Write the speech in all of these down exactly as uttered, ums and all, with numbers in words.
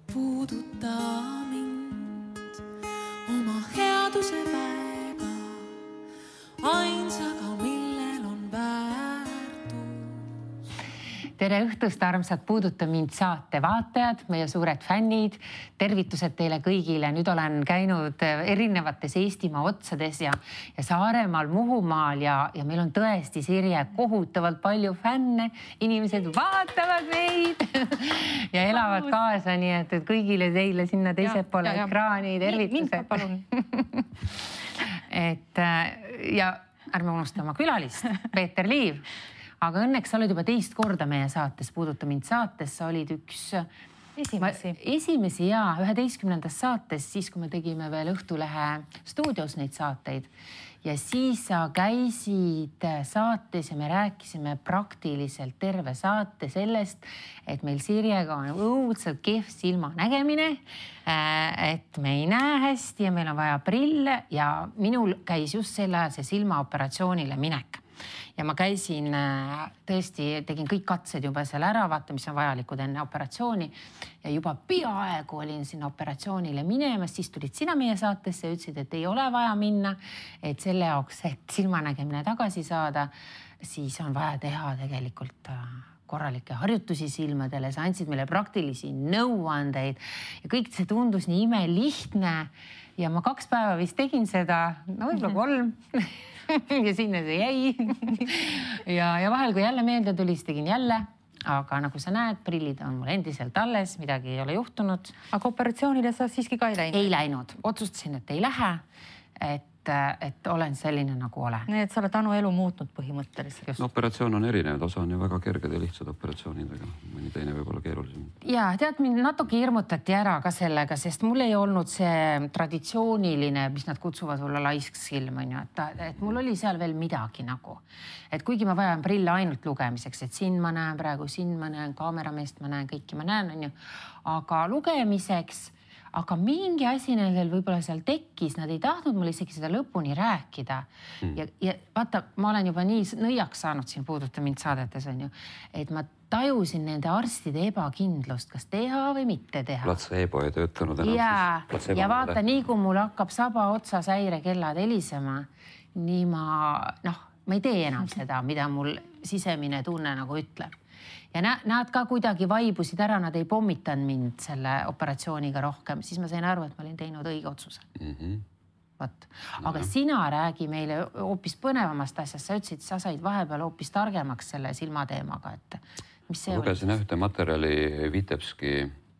puuduta mind oma headuse väega, ainsaga, millel on väärtus. Tere õhtust, armsad Puuduta mind saate vaatajad, meie suured fännid. Tervitused teile kõigile. Nüüd olen käinud erinevates Eestimaa otsades ja, ja Saaremaal, Muhumaal ja, ja meil on tõesti, Sirje, kohutavalt palju fänne. Inimesed vaatavad meid ja elavad kaasa, nii et, et kõigile teile sinna teise poole ekraani tervitused. Palun. et, ja ärme unusta oma külalist, Peeter Liiv. Aga õnneks sa olid juba teist korda meie saates, Puuduta mind saates. Sa olid üks esimesi, ma, esimesi ja üheteistkümnendas saates, siis kui me tegime veel Õhtulehe stuudios neid saateid. Ja siis sa käisid saates ja me rääkisime praktiliselt terve saate sellest, et meil Sirjega on õudselt kehv silmanägemine, et me ei näe hästi ja meil on vaja prille ja minul käis just selle ajal see silmaoperatsioonile minek. Ja ma käisin, tõesti tegin kõik katsed juba seal ära, vaata, mis on vajalikud enne operatsiooni. Ja juba peaaegu olin sinna operatsioonile minemas, siis tulid sina meie saatesse ja ütlesid, et ei ole vaja minna. Et selle jaoks, et silmanägemine tagasi saada, siis on vaja teha tegelikult korralikke harjutusi silmadele. Sa andsid meile praktilisi nõuandeid ja kõik see tundus nii imelihtne. Ja ma kaks päeva vist tegin seda, no võib-olla kolm. ja sinna see jäi. ja, ja vahel, kui jälle meelde tuli, siis tegin jälle. Aga nagu sa näed, prillid on mul endiselt alles, midagi ei ole juhtunud. Aga operatsioonile sa siiski ka ei läinud? Ei läinud. Otsustasin, et ei lähe. Et, et olen selline nagu olen. Nii, et sa oled Anu elu muutnud põhimõtteliselt. No, operatsioon on erinev. Osa on ju väga kerged ja lihtsad operatsioonidega. Mõni teine võib olla keerulisem. Ja, tead, mind natuke hirmutati ära ka sellega, sest mul ei olnud see traditsiooniline, mis nad kutsuvad olla laisksilm, on ju, et, et mul oli seal veel midagi nagu. Et kuigi ma vajan prille ainult lugemiseks, et siin ma näen praegu, siin ma näen, kaamerameest ma näen, kõiki ma näen, on ju. Aga lugemiseks, aga mingi asi nendel võib-olla seal tekkis, nad ei tahtnud mul isegi seda lõpuni rääkida. Mm. Ja, ja vaata, ma olen juba nii nõiaks saanud siin Puuduta mind saadetes, on ju, et ma tajusin nende arstide ebakindlust, kas teha või mitte teha. Placebo ei töötanud enam. Ja, ja vaata, nii kui mul hakkab saba otsa säirekellad helisema, nii ma, noh, ma ei tee enam seda, mida mul sisemine tunne nagu ütleb. Ja nad ka kuidagi vaibusid ära, nad ei pommitanud mind selle operatsiooniga rohkem, siis ma sain aru, et ma olin teinud õige otsuse. Mm-hmm. Võt. Aga no. Sina räägi meile hoopis põnevamast asjast, sa ütlesid, sa said vahepeal hoopis targemaks selle silmateemaga, et mis see ma lugesin ühte materjali Vitebski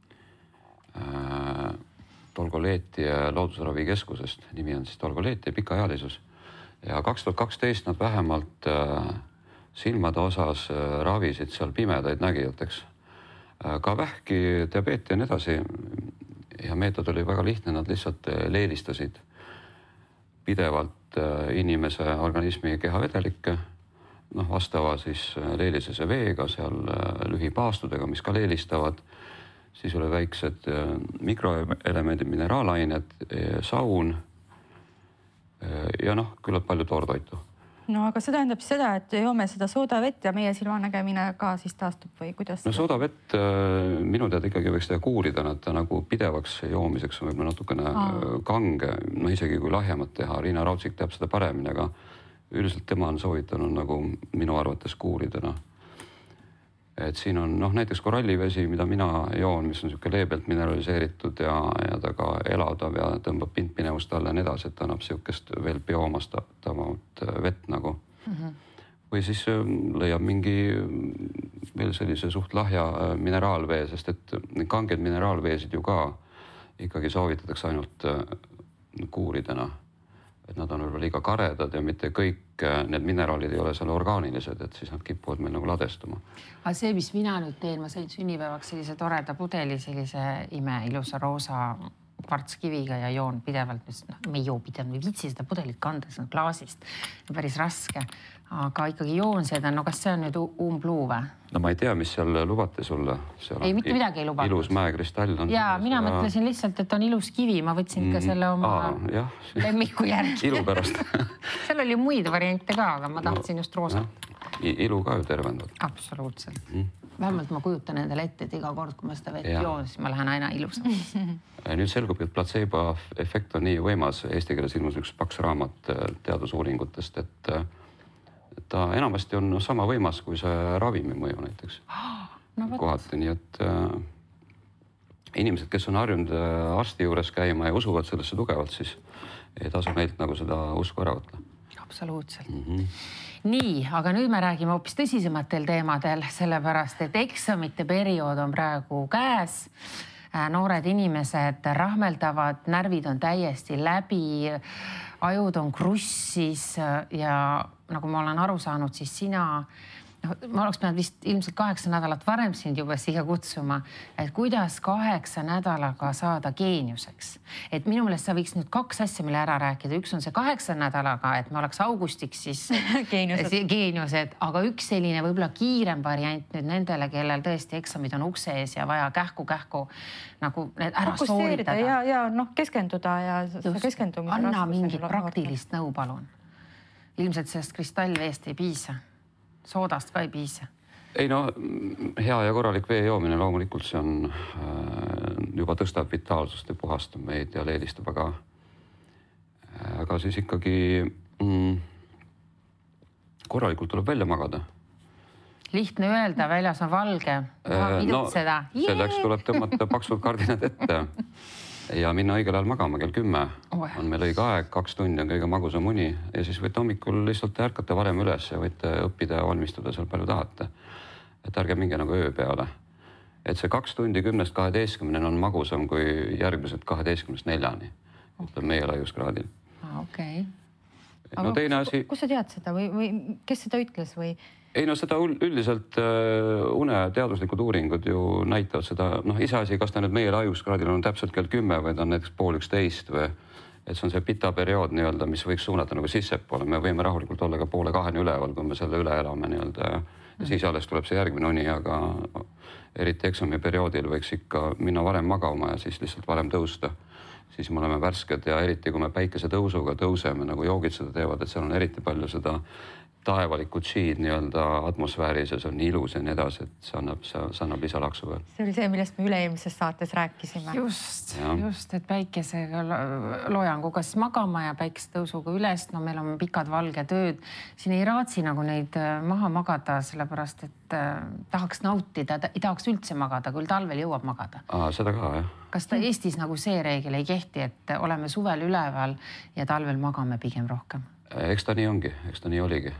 äh, Tolgoleeti loodusravikeskusest, nimi on siis Tolgoleeti pikaealisus. Ja kaks tuhat kaksteist nad vähemalt äh, silmade osas ravisid seal pimedaid nägijateks. Ka vähki, diabeeti ja nii edasi. Ja meetod oli väga lihtne, nad lihtsalt leelistasid pidevalt inimese organismi kehavedelikke, noh, vastava siis leelisese veega, seal lühipaastudega, mis ka leelistavad. Siis oli väiksed mikroelemendid, mineraalained, saun ja noh, küllalt palju toortoitu. No aga see tähendab seda, et joome seda soodavett ja meie silmanägemine ka siis taastub või kuidas? No soodavett minu teada ikkagi võiks teha kuurida, et ta nagu pidevaks joomiseks on võib-olla natukene Aa. kange, no isegi kui lahjemat teha. Riina Raudsik teab seda paremini, aga üldiselt tema on soovitanud nagu minu arvates kuuridana. Et siin on noh, näiteks korallivesi, mida mina joon, mis on niisugune leebelt mineraliseeritud ja, ja ta ka elavdav ja tõmbab pindpinevust alla ja nii edasi, et ta annab niisugust veel bioomastatavat vett nagu. Mm-hmm. Või siis leiab mingi veel sellise suht lahja mineraalvee, sest et kanged mineraalveesid ju ka ikkagi soovitatakse ainult kuuridena. Et nad on võib-olla liiga karedad ja mitte kõik need mineraalid ei ole seal orgaanilised, et siis nad kipuvad meil nagu ladestuma. Aga see, mis mina nüüd teen, ma sain sünnipäevaks sellise toreda pudeli, sellise ime ilusa roosa kvartskiviga ja joon pidevalt, no, me ei joo pidevalt, me viitsi seda pudelit kanda, see on klaasist, päris raske, aga ikkagi joon seda, no kas see on nüüd umbluu või? No ma ei tea, mis seal lubati sulle. Seal ei, mitte midagi ei lubatud. Ilus mäekristall on. Jaa, mina ja... mõtlesin lihtsalt, et on ilus kivi, ma võtsin mm, ka selle oma aa, jah, lemmiku järgi. Ilu pärast. seal oli muid variante ka, aga ma tahtsin no, just roosat. Ilu ka ju tervendab. Absoluutselt. Mm. vähemalt ma kujutan endale ette, et iga kord, kui ma seda vett joon, siis ma lähen aina ilusamaks. Nüüd selgub, et placebo efekt on nii võimas. Eesti keeles ilmus üks paks raamat teadusuuringutest, et ta enamasti on sama võimas kui see ravimi mõju näiteks. No, kohati, nii et äh, inimesed, kes on harjunud arsti juures käima ja usuvad sellesse tugevalt, siis ei tasu neilt nagu seda usku ära võtta. Absoluutselt. Mm-hmm. Nii, aga nüüd me räägime hoopis tõsisematel teemadel, sellepärast, et eksamite periood on praegu käes. Noored inimesed rahmeldavad, närvid on täiesti läbi, ajud on krussis ja nagu ma olen aru saanud, siis sina, no, ma oleks pidanud vist ilmselt kaheksa nädalat varem sind juba siia kutsuma, et kuidas kaheksa nädalaga saada geeniuseks. Et minu meelest sa võiks nüüd kaks asja meile ära rääkida. Üks on see kaheksa nädalaga, et me oleks augustiks siis geeniused. geeniused, aga üks selline võib-olla kiirem variant nüüd nendele, kellel tõesti eksamid on ukse ees ja vaja kähku-kähku nagu need ära sooritada. Ja, ja noh, keskenduda ja keskendumise anna mingit praktilist nõu, palun. Ilmselt sellest kristallveest ei piisa. Soodast ka ei piisa. Ei no, hea ja korralik vee joomine loomulikult see on juba tõstab vitaalsust ja puhastab meid ja leedistab, aga, aga siis ikkagi mm, korralikult tuleb välja magada. Lihtne öelda, väljas on valge. No, selleks tuleb tõmmata paksud kardinad ette ja minna õigel ajal magama, kell kümme on meil õige aeg, kaks tundi on kõige magusam uni ja siis võite hommikul lihtsalt ärkate varem üles ja võite õppida ja valmistuda seal palju tahate. Et ärge minge nagu öö peale. Et see kaks tundi kümnest kaheteistkümneni on magusam kui järgmised kaheteistkümnest neljani, ütleb meie laiuskraadil. Okei. No teine asi... Kus sa tead seda või, või kes seda ütles või? Ei no seda üldiselt une teaduslikud uuringud ju näitavad seda, noh iseasi, kas ta nüüd meie laiuskraadil on täpselt kell kümme või ta on näiteks pool üksteist või et see on see pita periood nii-öelda, mis võiks suunata nagu sissepoole. Me võime rahulikult olla ka poole kaheni üleval, kui me selle üle elame nii-öelda ja siis alles tuleb see järgmine uni, aga eriti eksami perioodil võiks ikka minna varem magama ja siis lihtsalt varem tõusta. Siis me oleme värsked ja eriti kui me päikese tõusuga tõuseme, nagu joogid seda teevad, et seal on eriti palju seda taevalikku tsiid nii-öelda atmosfääris ja see on nii ilus ja nii edasi, et see annab, see annab lisalaksu veel. See oli see, millest me üle-eelmises saates rääkisime. Just, ja. just, et päikesega loojanguga siis magama ja päikese tõusuga üles. No meil on pikad valged ööd. Siin ei raatsi nagu neid maha magada, sellepärast, et tahaks nautida, ei tahaks üldse magada, küll talvel jõuab magada. Aa, seda ka, jah. Kas ta Eestis nagu see reegel ei kehti, et oleme suvel üleval ja talvel magame pigem rohkem? Eks ta nii ongi, eks ta nii oligi.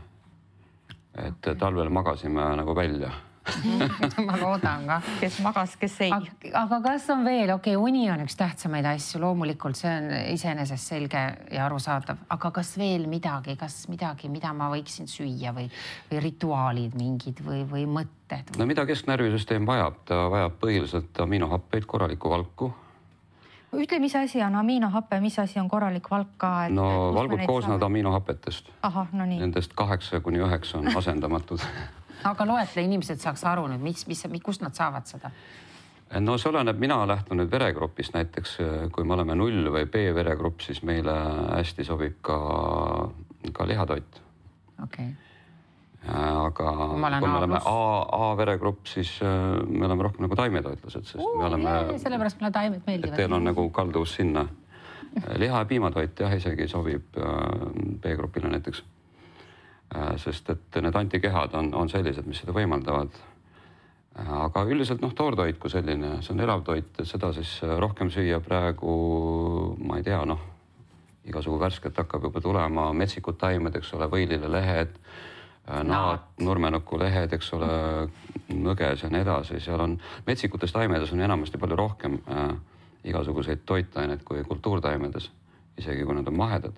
Et talvel magasime nagu välja. Ma loodan ka. Kes magas, kes ei. Aga kas on veel, okei, okay, uni on üks tähtsamaid asju, loomulikult see on iseenesest selge ja arusaadav, aga kas veel midagi, kas midagi, mida ma võiksin süüa või, või rituaalid mingid või, või mõtted? No mida kesknärvisüsteem vajab? Ta vajab põhiliselt aminohappeid, korralikku valku. Ütle, mis asi on aminohappe, mis asi on korralik valk ka? Et, no valgud koosnevad aminohappetest. Aha, no nii. Nendest kaheksa kuni üheksa on asendamatud. Aga loetle, inimesed saaks aru nüüd, mis, mis, kust nad saavad seda? No see oleneb, mina lähtun nüüd veregrupist näiteks, kui me oleme null või B-veregrupp, siis meile hästi sobib ka, ka lihatoit. Okei. Okay. Aga kui me oleme A-veregrupp, siis me oleme rohkem nagu taimetoitlased, sest me oleme... Sellepärast meile taimed meeldivad. Teil on nagu kalduvus sinna. Liha ja piimatoit jah, isegi sobib B-grupile näiteks. Sest et need antikehad on, on sellised, mis seda võimaldavad. Aga üldiselt noh, toortoit kui selline, see on elav toit, et seda siis rohkem süüa praegu, ma ei tea, noh, igasugu värsket hakkab juba tulema, metsikud taimed, eks ole, võilile lehed, naad, nurmenuku lehed, eks ole, nõges ja nii edasi. Seal on metsikutes taimedes on enamasti palju rohkem äh, igasuguseid toitaineid kui kultuurtaimedes, isegi kui nad on mahedad.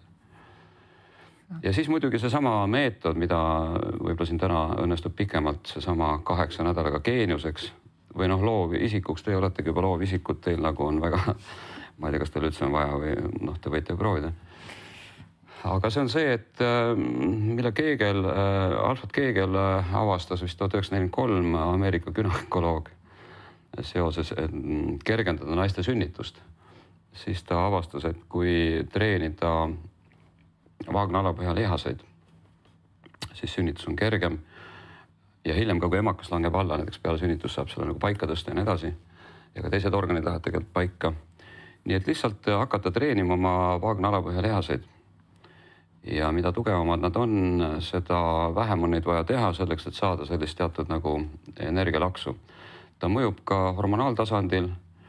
Ja siis muidugi seesama meetod, mida võib-olla siin täna õnnestub pikemalt, seesama kaheksa nädalaga geeniuseks või noh, loovisikuks, te oletegi juba loovisikud, teil nagu on väga, ma ei tea, kas teil üldse on vaja või noh, te võite proovida. Aga see on see, et mille Keegel, Alfred Keegel avastas vist tuhat üheksasada nelikümmend kolm Ameerika günekoloog seoses kergendada naiste sünnitust. Siis ta avastas, et kui treenida vaagna alapõhja lihaseid, siis sünnitus on kergem ja hiljem ka, kui emakas langeb alla, näiteks peale sünnitust saab selle nagu paika tõsta ja nii edasi. Ja ka teised organid lähevad tegelikult paika. Nii et lihtsalt hakata treenima oma vaagna alapõhja lihaseid. Ja mida tugevamad nad on, seda vähem on neid vaja teha selleks, et saada sellist teatud nagu energialaksu. Ta mõjub ka hormonaaltasandil.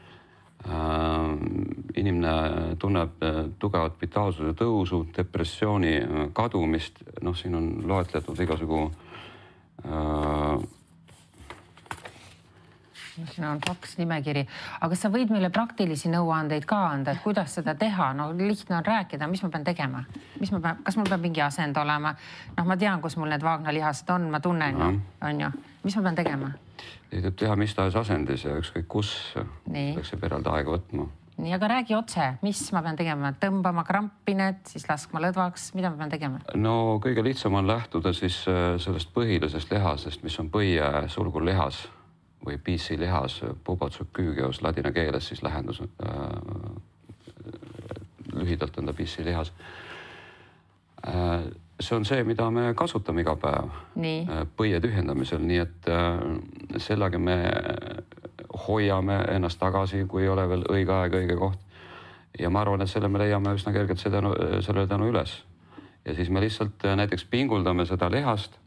Inimene tunneb tugevat vitaalsuse tõusu, depressiooni kadumist. Noh, siin on loetletud igasugu siin on kaks nimekiri, aga kas sa võid meile praktilisi nõuandeid ka anda, et kuidas seda teha? No lihtne on rääkida, mis ma pean tegema? Mis ma pean, kas mul peab mingi asend olema? Noh, ma tean, kus mul need vaagnalihased on, ma tunnen, no. on ju. Mis ma pean tegema? Neid võib teha mis tahes asendis ja ükskõik kus peaks see perelde aega võtma. Nii, aga räägi otse, mis ma pean tegema? Tõmbama krampinet, siis laskma lõdvaks, mida ma pean tegema? No kõige lihtsam on lähtuda siis sellest põhilisest lihasest, mis on põie sulgurlihas või piissilihas, pubotsuküügeos ladina keeles siis lähendus. Äh, lühidalt on ta piissilihas. Äh, see on see, mida me kasutame iga päev äh, põie tühjendamisel, nii et äh, sellega me hoiame ennast tagasi, kui ei ole veel õige aeg, õige koht. Ja ma arvan, et selle me leiame üsna kergelt selle tänu üles. Ja siis me lihtsalt näiteks pinguldame seda lihast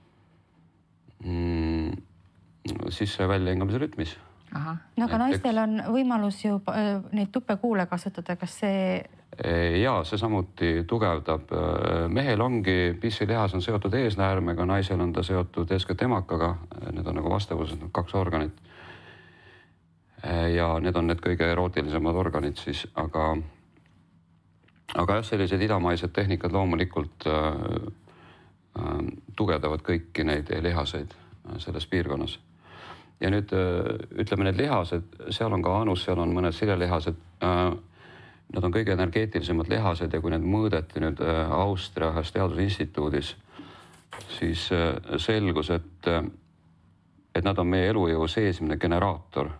mm, sisse välja hingamise rütmis. Aha. No aga naistel on võimalus ju neid tupekuule kasutada, kas see... Ja, see samuti tugevdab. Mehel ongi, pissilihas on seotud eesnäärmega, naisel on ta seotud eeskätt emakaga. Need on nagu vastavused, kaks organit. Ja need on need kõige erootilisemad organid siis, aga, aga jah, sellised idamaised tehnikad loomulikult äh, äh, tugevdavad kõiki neid lihaseid selles piirkonnas. Ja nüüd ütleme, need lihased, seal on ka anus, seal on mõned silelihased. Nad on kõige energeetilisemad lihased ja kui need mõõdeti nüüd Austria ühes teadusinstituudis, siis selgus, et, et nad on meie elujõu seesmine generaator.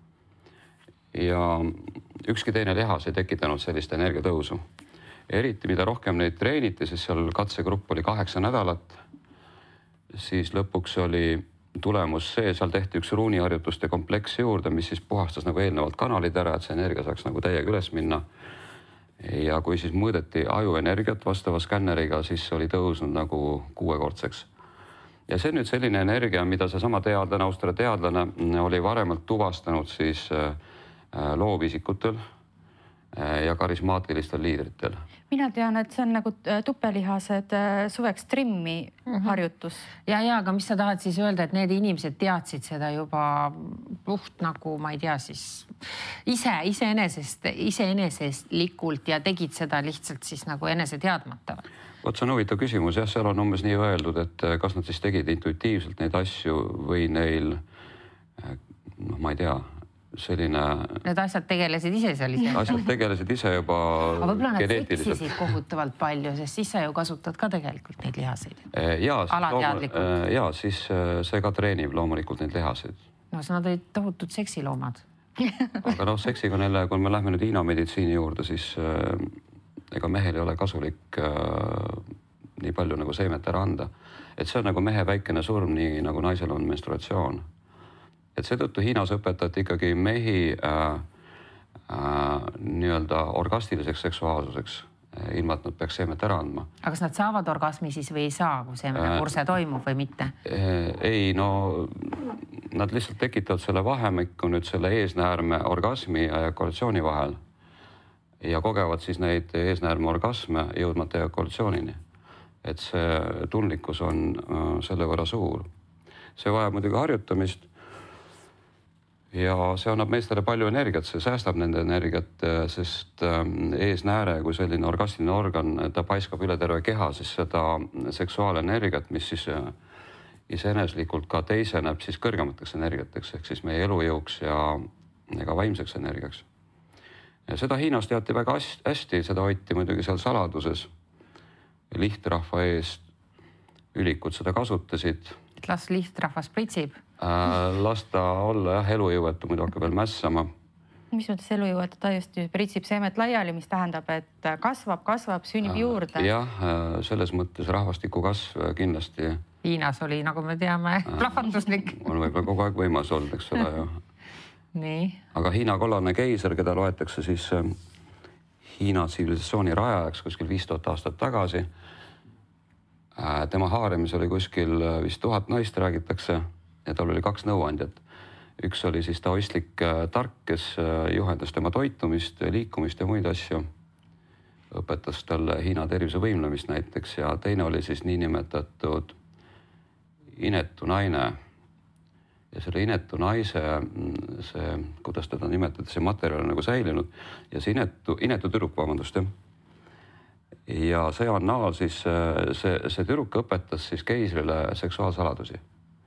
Ja ükski teine lihas ei tekitanud sellist energiatõusu. Eriti mida rohkem neid treeniti, siis seal katsegrupp oli kaheksa nädalat, siis lõpuks oli tulemus see, seal tehti üks ruuniharjutuste kompleks juurde, mis siis puhastas nagu eelnevalt kanalid ära, et see energia saaks nagu täiega üles minna. Ja kui siis mõõdeti aju energiat vastava skänneriga, siis oli tõusnud nagu kuuekordseks. Ja see on nüüd selline energia, mida see sama teadlane, Austria teadlane oli varemalt tuvastanud siis loovisikutel ja karismaatilistel liidritel. Mina tean, et see on nagu tupelihased suveks trimmi harjutus. Ja, ja, aga mis sa tahad siis öelda, et need inimesed teadsid seda juba puht nagu, ma ei tea, siis ise, iseenesest, iseenesestlikult ja tegid seda lihtsalt siis nagu enese teadmata? Vot see on huvitav küsimus, jah, seal on umbes nii öeldud, et kas nad siis tegid intuitiivselt neid asju või neil, noh, ma ei tea, selline... Need asjad tegelesid ise seal ise. Asjad tegelesid ise juba aga võib-olla nad seksisid kohutavalt palju, sest siis sa ju kasutad ka tegelikult neid lihaseid. Ja, alateadlikult. Ja, siis see ka treenib loomulikult neid lihaseid. No see nad olid tohutud seksiloomad. Aga noh, seksiga neile, kui me lähme nüüd Hiina meditsiini juurde, siis ega mehel ei ole kasulik nii palju nagu seemet ära anda. Et see on nagu mehe väikene surm, nii nagu naisel on menstruatsioon. Et seetõttu Hiinas õpetati ikkagi mehi äh, äh, nii-öelda orgastiliseks seksuaalsuseks, ilma et nad peaks seemet ära andma. Aga kas nad saavad orgasmi siis või ei saa, kui seemene kurse äh, toimub või mitte? Ei, no nad lihtsalt tekitavad selle vahemikku nüüd selle eesnäärme orgasmi ja ejakulatsiooni vahel ja kogevad siis neid eesnäärme orgasme jõudmata ejakulatsioonini. Et see tundlikkus on äh, selle võrra suur. See vajab muidugi harjutamist. Ja see annab meestele palju energiat, see säästab nende energiat, sest eesnääre, kui selline orgastiline organ, ta paiskab üle terve keha, siis seda seksuaalenergiat, mis siis iseeneslikult ka teiseneb siis kõrgemateks energiateks, ehk siis meie elujõuks ja ka vaimseks energiaks. Ja seda Hiinas teati väga hästi, seda hoiti muidugi seal saladuses. Lihtrahva eest ülikud seda kasutasid. Et las lihtrahvas pritsib. Äh, lasta olla jah, elujõuetu, muidu hakkab veel mässama. Mis mõttes elujõuetu? Ta just pritsib seemet laiali, mis tähendab, et kasvab, kasvab, sünnib juurde. Jah, selles mõttes rahvastiku kasv kindlasti. Hiinas oli, nagu me teame, plahvatuslik. On võib-olla kogu aeg võimas olnud, eks ole ju. Nii. Aga Hiina kollane keiser, keda loetakse siis Hiina tsivilisatsiooni rajajaks kuskil viis tuhat aastat tagasi. Tema haaremis oli kuskil vist tuhat naist, räägitakse, ja tal oli kaks nõuandjat. Üks oli siis taoistlik tark, kes juhendas tema toitumist, liikumist ja muid asju. Õpetas talle Hiina tervise võimlemist näiteks ja teine oli siis niinimetatud inetu naine. Ja selle inetu naise, see, kuidas teda nimetada, see materjal on nagu säilinud ja see inetu, inetu tüdruk, vabandust, jah. Ja sõja näol siis see, see tüdruk õpetas siis keisrile seksuaalsaladusi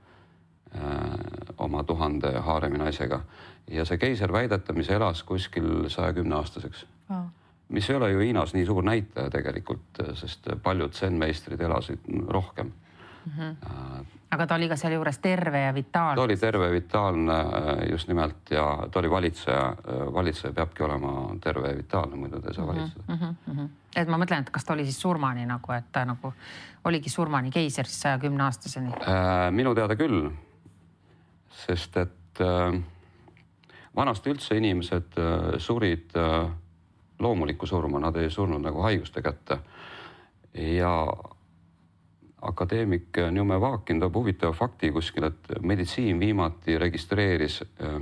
oma tuhande haaremi naisega. Ja see keiser väidetamise elas kuskil saja kümne aastaseks. Wow. Mis ei ole ju Hiinas nii suur näitaja tegelikult, sest paljud zen-meistrid elasid rohkem. Mm-hmm. Aga ta oli ka seal juures terve ja vitaalne. Ta oli terve ja vitaalne just nimelt ja ta oli valitseja. Valitseja peabki olema terve ja vitaalne, muidu ta ei saa valitseda. Mm-hmm, mm-hmm. Et ma mõtlen, et kas ta oli siis surmani nagu, et ta nagu oligi surmani keiser siis saja kümne aastaseni? Minu teada küll, sest et vanasti üldse inimesed surid loomulikku surma, nad ei surnud nagu haiguste kätte. Ja akadeemik Njume Vaakin toob huvitava fakti kuskil, et meditsiin viimati registreeris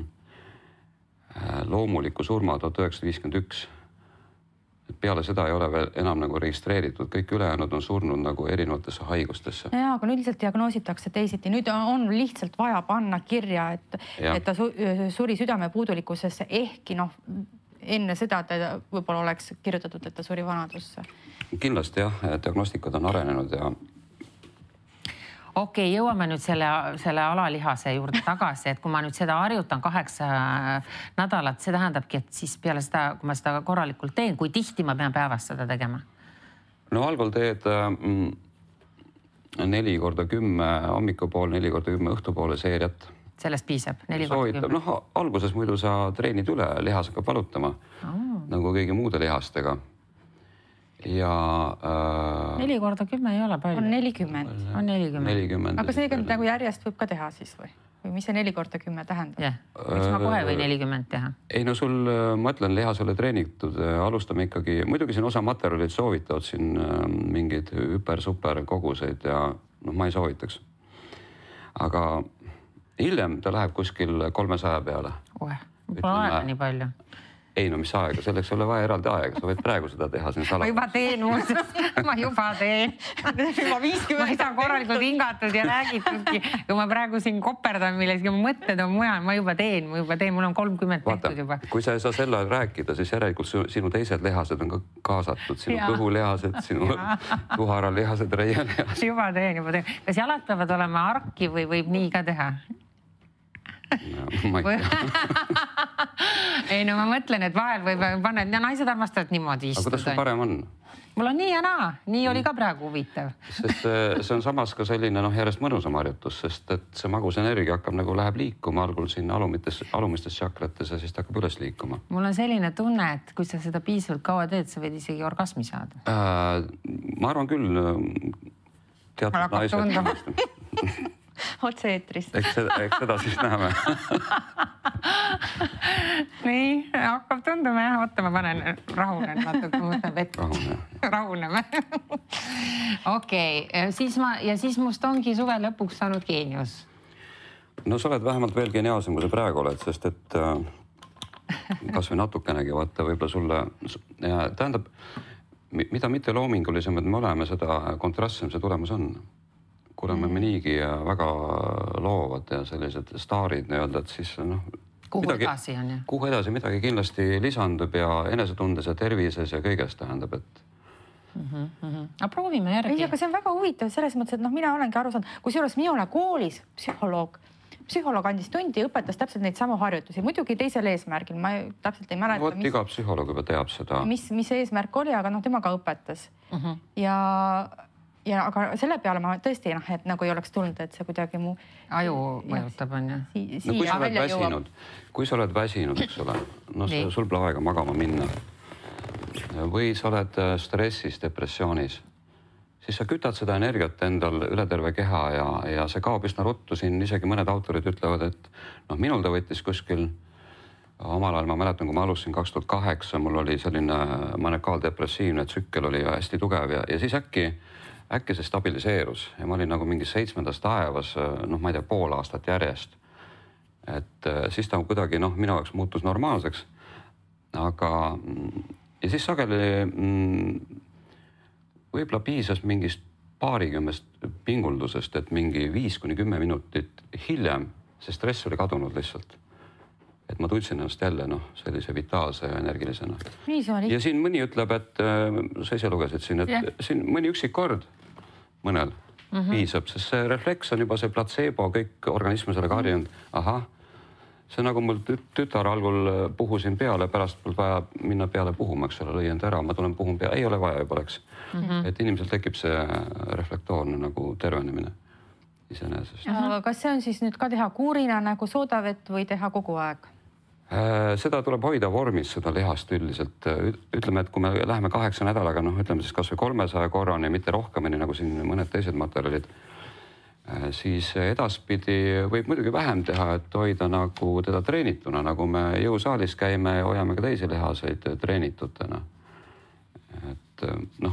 loomuliku surma tuhat üheksasada viiskümmend üks. Peale seda ei ole veel enam nagu registreeritud, kõik ülejäänud on surnud nagu erinevatesse haigustesse. Ja, aga üldiselt diagnoositakse teisiti. Nüüd on lihtsalt vaja panna kirja, et, et ta suri südamepuudulikkusesse, ehkki noh, enne seda ta võib-olla oleks kirjutatud, et ta suri vanadusse. Kindlasti jah, diagnostikad on arenenud ja okei, jõuame nüüd selle, selle alalihase juurde tagasi, et kui ma nüüd seda harjutan kaheksa nädalat, see tähendabki, et siis peale seda, kui ma seda korralikult teen, kui tihti ma pean päevas seda tegema? No algul teed mm, neli korda kümme hommikupool, neli korda kümme õhtupoole seeriat. Sellest piisab? Neli korda kümme? Noh, alguses muidu sa treenid üle, lihas hakkab valutama, oh. nagu kõigi muude lihastega. Ja äh, neli korda kümme ei ole palju. On nelikümmend. On nelikümmend. nelikümmend. Aga see nagu järjest võib ka teha siis või? Või mis see neli korda kümme tähendab? Jah, miks ma kohe või nelikümmend teha? Ei no sul, ma ütlen, lihasele treenitud, alustame ikkagi, muidugi siin osa materjalid soovitavad siin mingeid hüper-super koguseid ja noh, ma ei soovitaks. Aga hiljem ta läheb kuskil kolmesaja peale. Oe, pole aega nii palju. Ei, no mis aega, selleks ei ole vaja eraldi aega, sa võid praegu seda teha siin salamas. Ma juba teen muuseas, ma juba teen. Ma ei saa korralikult hingatud ja räägitudki. Kui ma praegu siin koperdan milleski, ma mõtted on mujal, ma juba teen, ma juba teen, mul on kolmkümmend tehtud juba. Kui sa ei saa selle rääkida, siis järelikult sinu teised lihased on ka kaasatud, sinu kõhulihased, sinu tuharalihased, reielihased. Juba teen, juba teen. Kas jalad peavad olema arki või võib nii ka teha? No, ma ei tea. Ei no ma mõtlen, et vahel võib panna, et naised armastavad niimoodi istuda. Aga kuidas sul parem on? Mul on nii ja naa, nii oli ka praegu huvitav. Sest see on samas ka selline noh, järjest mõnusam harjutus, sest et see magus energia hakkab nagu läheb liikuma algul siin alumites, alumistes tšakrates ja siis ta hakkab üles liikuma. Mul on selline tunne, et kui sa seda piisavalt kaua teed, sa võid isegi orgasmi saada. Äh, ma arvan küll, teatud naised. Otse eetrist. Eks seda, eks seda siis näeme. Nii, hakkab tunduma jah. Oota, ma panen rahunen natuke, ma võtan vett. Rahuneme. Okei, siis ma, ja siis must ongi suve lõpuks saanud geenius. No sa oled vähemalt veel geniaalsem, kui sa praegu oled, sest et kas või natukenegi, vaata võib-olla sulle ja tähendab, mida mitte loomingulisemad me oleme, seda kontrastsem see tulemus on. Kuna me niigi väga loovad ja sellised staarid nii-öelda, et siis noh... Kuhu midagi, edasi on, jah? Kuhu edasi midagi kindlasti lisandub ja enesetundes ja tervises ja kõigest tähendab, et... Mm-hmm, mm-hmm. Aga proovime järgi. Ei, aga see on väga huvitav selles mõttes, et noh, mina olengi aru saanud, kui seejuures minule koolis psühholoog, psühholoog andis tundi ja õpetas täpselt neid samu harjutusi, muidugi teisel eesmärgil, ma täpselt ei mäleta. Vot iga psühholoog juba teab seda. Mis, mis eesmärk oli, aga noh, tema ka õpetas. Mm-hmm. Ja... Ja aga selle peale ma tõesti, noh, et nagu ei oleks tulnud, et see kuidagi mu... Aju mõjutab, on ju. Si no, kui sa oled väsinud, kui sa oled väsinud, eks ole, no see, sul pole aega magama minna. Või sa oled stressis, depressioonis, siis sa kütad seda energiat endal üle terve keha ja, ja see kaob üsna ruttu. Siin isegi mõned autorid ütlevad, et noh, minul ta võttis kuskil omal ajal, ma mäletan, kui ma alustasin kaks tuhat kaheksa, mul oli selline maniakaaldepressiivne tsükkel oli hästi tugev ja, ja siis äkki, äkki see stabiliseerus ja ma olin nagu mingis seitsmendas taevas, noh, ma ei tea, pool aastat järjest. Et siis ta kuidagi, noh, minu jaoks muutus normaalseks. Aga ja siis sageli võib-olla piisas mingist paarikümnest pinguldusest, et mingi viis kuni kümme minutit hiljem see stress oli kadunud lihtsalt. Et ma tundsin ennast jälle, noh, sellise vitaalse ja energilisena. Ja siin mõni ütleb, et sa ise lugesid siin, et yeah. siin mõni üksik kord mõnel mm -hmm. piisab, sest see refleks on juba see placebo, kõik organism sellega harjunud. Ahah, see nagu mul tütar algul puhusin peale, pärast mul vaja minna peale puhuma, eks ole, lõi end ära, ma tulen puhun peale, ei ole vaja juba läks. Mm -hmm. Et inimesel tekib see reflektoorne nagu tervenemine iseenesest. Aga kas see on siis nüüd ka teha kuurina nagu soodavett või teha kogu aeg? Seda tuleb hoida vormis, seda lihast üldiselt. Ütleme, et kui me läheme kaheksa nädalaga, noh, ütleme siis kas või kolmesaja korrani, mitte rohkemini nagu siin mõned teised materjalid, siis edaspidi võib muidugi vähem teha, et hoida nagu teda treenituna, nagu me jõusaalis käime ja hoiame ka teisi lihaseid treenitutena. Et noh,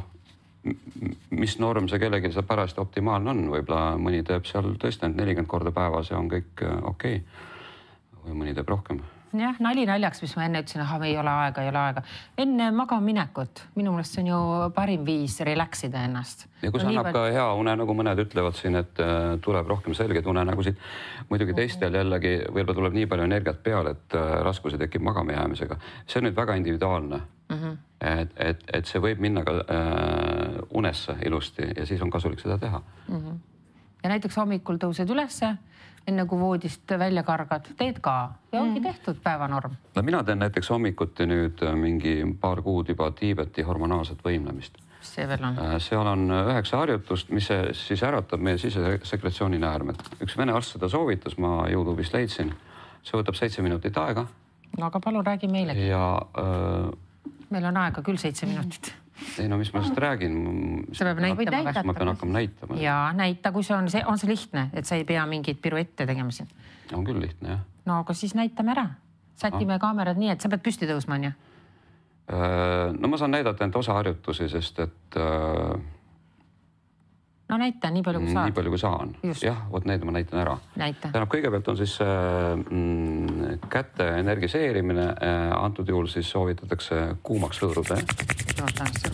mis norm see kellelgi see pärast optimaalne on, võib-olla mõni teeb seal tõesti ainult nelikümmend korda päevas ja on kõik okei. Või mõni teeb rohkem. Jah, nali naljaks, mis ma enne ütlesin, aha, ei ole aega, ei ole aega. Enne magamaminekut, minu mõelest see on ju parim viis relaksida ennast. Ja kus annab ka hea une, nagu mõned ütlevad siin, et tuleb rohkem selgeid unenägusid. Muidugi teistel jällegi võib-olla tuleb nii palju energiat peale, et raskusi tekib magama jäämisega. See on nüüd väga individuaalne. Mm -hmm. et, et, et see võib minna ka äh, unesse ilusti ja siis on kasulik seda teha. Mm -hmm. Ja näiteks hommikul tõused ülesse, enne kui voodist välja kargad, teed ka ja ongi tehtud päevanorm. No mina teen näiteks hommikuti nüüd mingi paar kuud juba Tiibeti hormonaalset võimlemist. See veel on? Seal on üheksa harjutust, mis siis äratab meie sisesekretsiooni näärmed. Üks vene arst seda soovitas, ma YouTube'ist leidsin. See võtab seitse minutit aega. No aga palun räägi meilegi. Ja... Äh, meil on aega küll seitse minutit. Ei no mis ma sellest räägin? See peab näitama. Ma pean hakkama näitama. Ja näita, kui see on, see on see lihtne, et sa ei pea mingit piruette tegema siin. On küll lihtne, jah. No aga siis näitame ära. Sätime ah. kaamerad nii, et sa pead püsti tõusma, on ju? No ma saan näidata ainult osa harjutusi, sest et... No näita nii palju, kui saad. Nii palju, kui saan. Just. Jah, vot neid ma näitan ära. Näita. Tähendab, kõigepealt on siis mm, kätte energiseerimine. Antud juhul siis soovitatakse kuumaks lõõruda. No,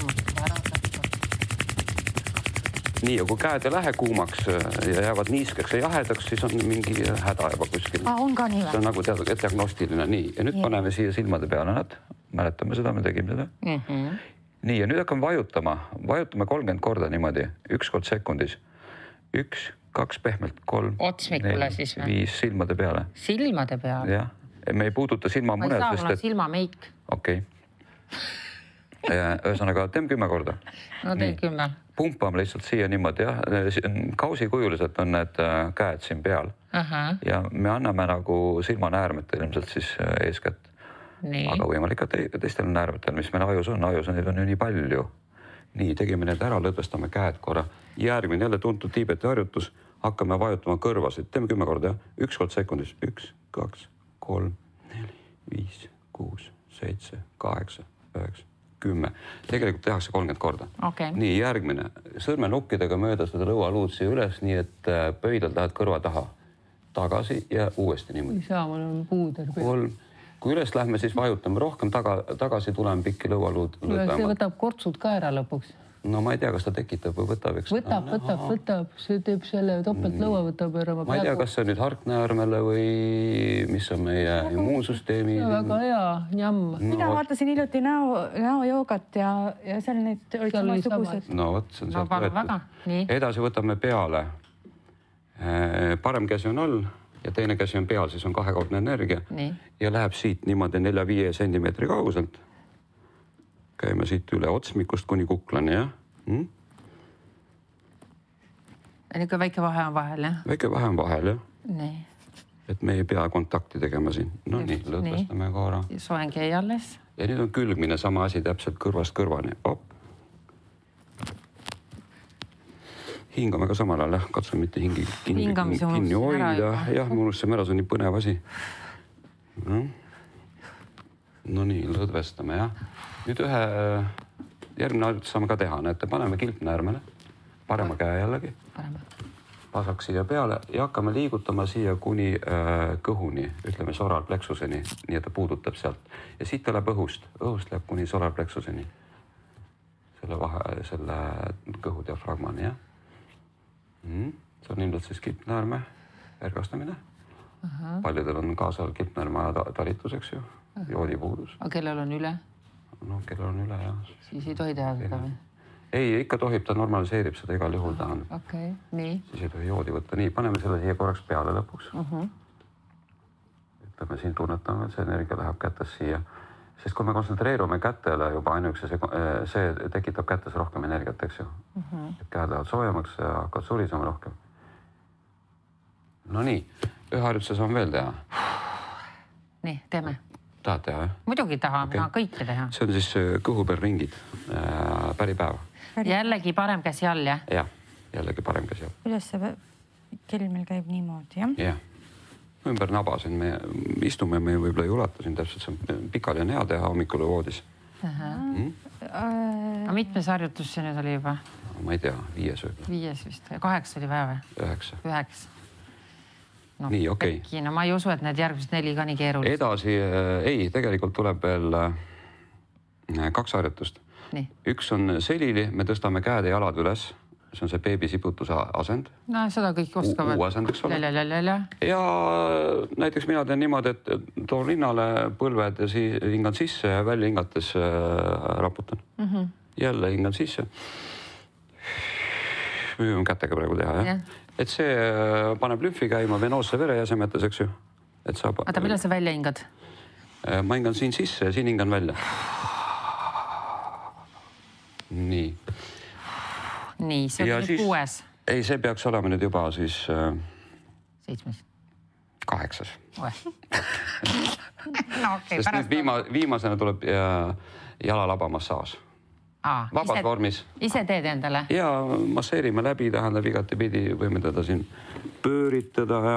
nii, ja kui käed ei lähe kuumaks ja jäävad niiskeks ja jahedaks, siis on mingi häda juba kuskil. Ah, on ka nii või? See on nagu teadnud, diagnostiline. Nii, ja nüüd yeah. paneme siia silmade peale nad. Mäletame seda, me tegime seda. Mm -hmm. Nii, ja nüüd hakkame vajutama. Vajutame kolmkümmend korda niimoodi. Üks kord sekundis. Üks, kaks pehmelt, kolm, neli, siis, viis silmade peale. Silmade peale? Jah. Me ei puuduta silmamuned. Ma ei saa, mul on silmameik. Okei. Ühesõnaga, teeme kümme korda. No teen kümme. Pumpame lihtsalt siia niimoodi, jah. Kausikujuliselt on need käed siin peal. Aha. Ja me anname nagu silmanäärmetel ilmselt siis eeskätt. Nii. Aga võimalik ka te teistel näärmetel, mis meil ajus on. Ajus on, neid on ju nii palju. Nii, tegime need ära, lõdvestame käed korra. Järgmine jälle tuntud Tiibeti harjutus. Hakkame vajutama kõrvasid. Teeme kümme korda, jah. Üks kord sekundis. Üks, kaks, kolm, neli, viis, kuus, seitse, kaheksa, üheksa, kümme. Tegelikult tehakse kolmkümmend korda. Okay. Nii, järgmine. Sõrmenukkidega mööda seda lõualuutsi üles, nii et pöidlad lähevad kõrva taha. Tagasi ja uuesti niimoodi. Ei saa, mul on puuder. Kolm. Kui üles lähme, siis vajutame rohkem taga, tagasi tuleme pikki lõualuud. See võtab kortsud ka ära lõpuks. No ma ei tea, kas ta tekitab või võtab. Eks... Võtab, no, võtab, võtab. See teeb selle topelt lõua võtab ära. Ma ei tea, kas see on nüüd harknäärmele või mis on meie immuunsüsteemi. Väga hea, njamm. Mina no, vaatasin hiljuti näo, näojoogat ja, ja seal need olid samasugused. No vot, see on no, sealt võetud. Edasi võtame peale. Parem käsi on all. Ja teine käsi on peal, siis on kahekordne energia. Nii. Ja läheb siit niimoodi nelja-viie sentimeetri kauguselt. Käime siit üle otsmikust kuni kuklani, jah? Hmm? Niisugune väike vahe on vahel, jah? Väike vahe on vahel, jah. Nii. Et me ei pea kontakti tegema siin. No Just, nii, lõdvestame korra. Soeng jäi alles. Ja nüüd on külgmine sama asi täpselt kõrvast kõrvani. Op. hingame ka samal ajal, jah, katsume mitte hingi kinni, kinni hoida. Jah, me unustame ära, see on nii põnev asi. No, no nii, lõdvestame, jah. Nüüd ühe järgmine harjutus saame ka teha, näete, paneme kilpnäärmele, parema käe jällegi. Parema. Pasak siia peale ja hakkame liigutama siia kuni äh, kõhuni, ütleme solarpleksuseni, nii et ta puudutab sealt. Ja siit tuleb õhust, õhust läheb kuni solarpleksuseni. Selle vahe, selle kõhu diafragmani, jah. Mm. See on ilmselt siis kilpnäärme ergastamine. Aha. Paljudel on kaasal kilpnäärme talituseks ju, joodipuudus. Aga kellel on üle? No, kellel on üle, jah. Siis ei tohi teha seda või? Ei, ikka tohib, ta normaliseerib seda igal juhul tahan. Okei, nii. Siis ei tohi joodi võtta. Nii, paneme selle siia korraks peale lõpuks. Uh-huh. Ütleme, siin tunnetame, et see energia läheb kätes siia. Sest kui me kontsentreerume kätele juba ainuüksi, see, see tekitab kätes rohkem energiat, eks ju. Uh-huh. Käed lähevad soojamaks ja hakkavad surisema rohkem. No nii, ühe harjutuse saame veel teha. Nii, teeme. Tahad teha, jah? Muidugi taha, okay. Ma kõike teha. See on siis kõhu peal ringid, päri päeva. Jällegi parem käsi all, jah? Jah, jällegi parem käsi all. Kuidas see kell meil käib niimoodi, jah? Jah. Ümber naba siin me istume, me võib-olla ei ulata siin täpselt, see on pikali on hea teha hommikul voodis. Mm? Aga mitmes harjutus see nüüd oli juba? Ma ei tea, viies võib. Viies vist, kaheksa oli vaja või? Üheksa. Üheksa. No, nii, okei. Okay. No ma ei usu, et need järgmised neli ka nii keerulised. Edasi, ei, tegelikult tuleb veel kaks harjutust. Nii. Üks on selili, me tõstame käed ja jalad üles. See on see beebisiputuse asend. No seda kõik oskavad. Uu asend, eks ole. Lälälälälä. Ja näiteks mina teen niimoodi, et toon rinnale põlved ja siis hingan sisse ja välja hingates raputan. Mm-hmm. Jälle hingan sisse. Võime kätega praegu teha, jah? Yeah. Et see paneb lümfi käima venoosse verejäsemetes, eks ju. Et saab... Ata, millal sa välja hingad? Ma hingan siin sisse ja siin hingan välja. Nii. Nii, see on nüüd kuues. Ei, see peaks olema nüüd juba siis... Seitsmes. Kaheksas. Oe. No okei, okay, pärast... Viima, viimasena tuleb jalalabamassaas. Aa, vabas ise, vormis. Ise teed endale? Ja masseerime läbi, tähendab igati pidi, võime teda siin pööritada ja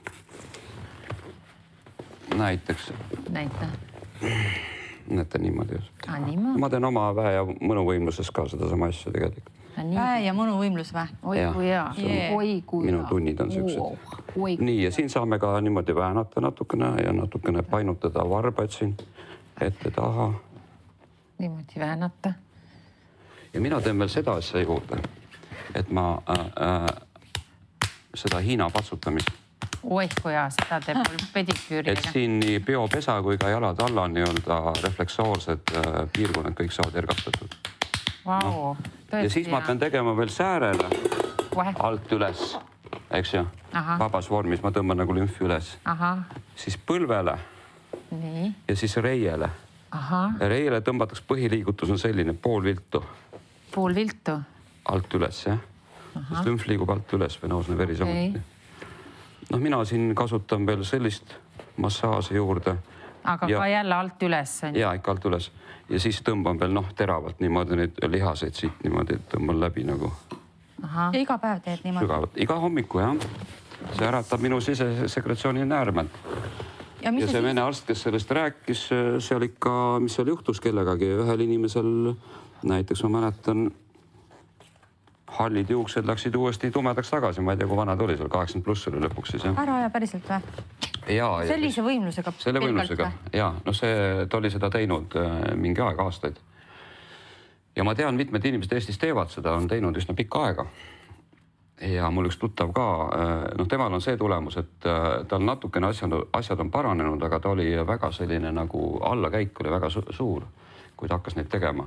näiteks. Näite. Näete niimoodi. Ah, niimoodi. Ma teen oma väe ja mõnuvõimluses ka seda sama asja tegelikult. Väe ja mõnuvõimlus või? Oi kui hea. Oi kui hea. Minu tunnid on siuksed. Nii, ja siin saame ka niimoodi väänata natukene ja natukene painutada varbaid siin ette taha. Niimoodi väänata. Ja mina teen veel seda asja juurde, et ma äh, äh, seda Hiina patsutamist. Oi, kui hea, seda teeb mul pediküüriga. Et siin nii peopesa kui ka jalad alla on nii-öelda refleksoorsed äh, piirkonnad kõik saavad ergastatud. Vau, no. Ja siis ma pean tegema veel säärele Vahe. alt üles, eks ju, Aha. vabas vormis, ma tõmban nagu lümfi üles. Aha. Siis põlvele Nii. ja siis reiele. Aha. Reiele tõmbatakse põhiliigutus on selline pool viltu. Pool viltu? Alt üles, jah. Sest lümf liigub alt üles või noosne veri samuti. No mina siin kasutan veel sellist massaasi juurde. Aga ja, ka jälle alt üles? Jaa, ikka alt üles. Ja siis tõmban veel noh, teravalt niimoodi neid lihaseid siit niimoodi, et tõmban läbi nagu. Aha. Ja iga päev teed niimoodi? Sügavalt. Iga hommiku, jah. See äratab minu sisesekretsiooni näärmelt. Ja, ja see vene arst, kes sellest rääkis, seal ikka, mis seal juhtus kellegagi, ühel inimesel, näiteks ma mäletan, hallid juuksed läksid uuesti tumedaks tagasi, ma ei tea, kui vanad oli seal, kaheksakümmend pluss oli lõpuks siis, jah. Ära ja päriselt või? Ja, sellise võimlusega? Selle võimlusega, jaa. No see, ta oli seda teinud mingi aeg, aastaid. Ja ma tean, mitmed inimesed Eestis teevad seda, on teinud üsna pikka aega. Ja mul üks tuttav ka, noh, temal on see tulemus, et tal natukene asjad, asjad on paranenud, aga ta oli väga selline nagu allakäik oli väga suur, kui ta hakkas neid tegema.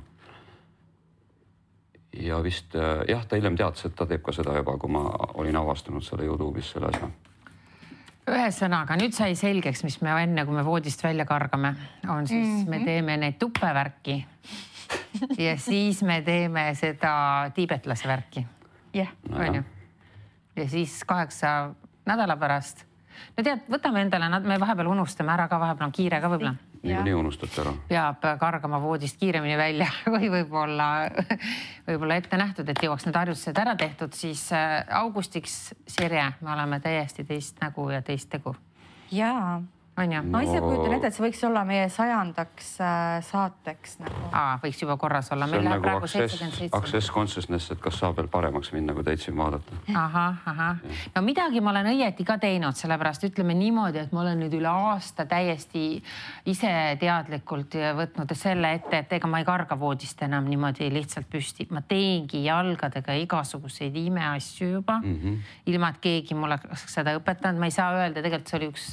Ja vist, jah, ta hiljem teadis, et ta teeb ka seda juba, kui ma olin avastanud selle YouTube'is selle asja. Ühesõnaga, nüüd sai selgeks, mis me enne, kui me voodist välja kargame, on siis, mm-hmm. me teeme neid tupevärki ja siis me teeme seda tiibetlase värki. Jah, yeah. on ju. Ja siis kaheksa nädala pärast. No tead, võtame endale, me vahepeal unustame ära ka, vahepeal on kiire ka võib-olla. niikuinii unustate ära. Peab kargama voodist kiiremini välja või võib-olla, võib-olla ette nähtud, et jõuaks need harjutused ära tehtud, siis augustiks, Sirje, me oleme täiesti teist nägu ja teist tegu. Jaa. Ma ise kujutan ette, et see võiks olla meie sajandaks saateks. Aa, võiks juba korras olla. See on nagu access consciousness, et kas saab veel paremaks minna, kui teid siin vaadata. Aha, aha. No midagi ma olen õieti ka teinud, sellepärast ütleme niimoodi, et ma olen nüüd üle aasta täiesti ise teadlikult võtnud selle ette, et ega ma ei karga voodist enam niimoodi lihtsalt püsti. Ma teengi jalgadega igasuguseid imeasju juba, ilma et keegi mulle seda õpetanud. Ma ei saa öelda, tegelikult see oli üks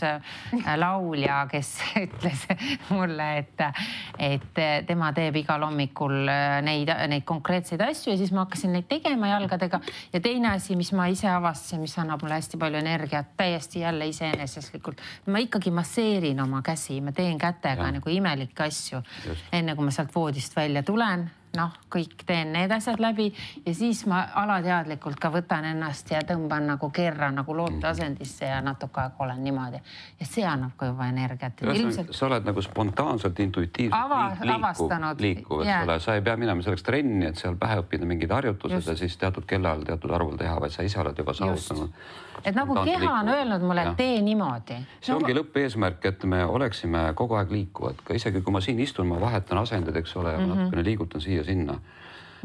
laulja, kes ütles mulle, et, et tema teeb igal hommikul neid, neid konkreetseid asju ja siis ma hakkasin neid tegema jalgadega. Ja teine asi, mis ma ise avastasin, mis annab mulle hästi palju energiat, täiesti jälle iseeneseslikult. Ma ikkagi masseerin oma käsi, ma teen kätega ja. Nagu imelikke asju. Just. Enne kui ma sealt voodist välja tulen. Noh, kõik teen need asjad läbi ja siis ma alateadlikult ka võtan ennast ja tõmban nagu kerra nagu looteasendisse ja natuke aega olen niimoodi. Ja see annab ka juba energiat. Ilmselt... Sa oled nagu spontaanselt, intuitiivselt Ava, liikuv, liikuv yeah. Sa ei pea minema selleks trenni, et seal pähe õppida mingid harjutused Just. Ja siis teatud kellal, teatud arvul teha, vaid sa ise oled juba saavutanud. Et nagu keha on öelnud mulle, et tee niimoodi. See ongi lõppeesmärk, et me oleksime kogu aeg liikuvad. Ka isegi kui ma siin istun, ma vahetan asendid, eks ole, ja mm -hmm. natukene liigutan siia sinna. Mm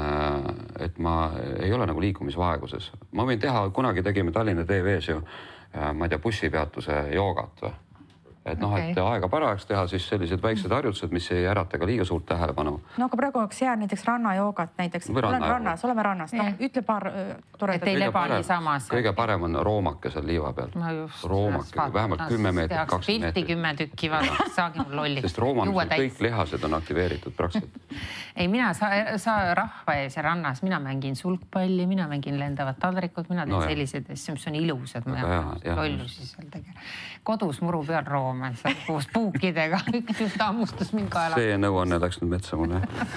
-hmm. Et ma ei ole nagu liikumisvaeguses. Ma võin teha, kunagi tegime Tallinna T V's ju, ma ei tea, bussipeatuse joogat või. Et noh, okay. Et aega parajaks teha siis sellised väiksed harjutused, mis ei ärata ka liiga suurt tähelepanu. No aga praegu oleks hea näiteks rannajoogat näiteks. Või olen rannas, oleme rannas. No, ütle paar toredat. Et ei leba nii samas. Kõige parem on roomake seal liiva peal. No just. Roomake, vähemalt kümme meetrit, kaks meetrit. Pilti kümme tükki, vaata, saagi mul lolli. Sest roomamisel kõik lihased on aktiveeritud praktiliselt. Ei, mina sa, sa rahva ees ja rannas, mina mängin sulgpalli, mina mängin lendavad taldrikud, mina teen no, sellised asju, mis on ilusad. Lollusi seal tegema. Kodus muru peal room. Koos puukidega, üks just ammustas mind kaela. See nõuanne läks nüüd metsa mulle.